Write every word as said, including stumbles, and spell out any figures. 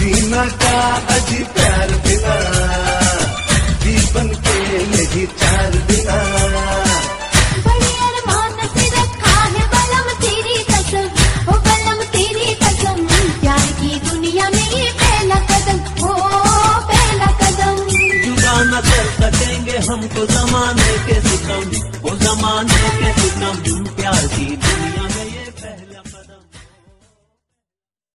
जीना का अजी प्यार बिना, जीवन के यही चार बिना। बड़ी अरमान से रखा है बलम तेरी कसम, ओ बलम तेरी कसम, प्यार की दुनिया में ये पहला कदम, ओ पहला कदम। जुदा न कर सकेंगे हमको जमाने के सितम, ओ जमाने के सितम, प्यार की दुनिया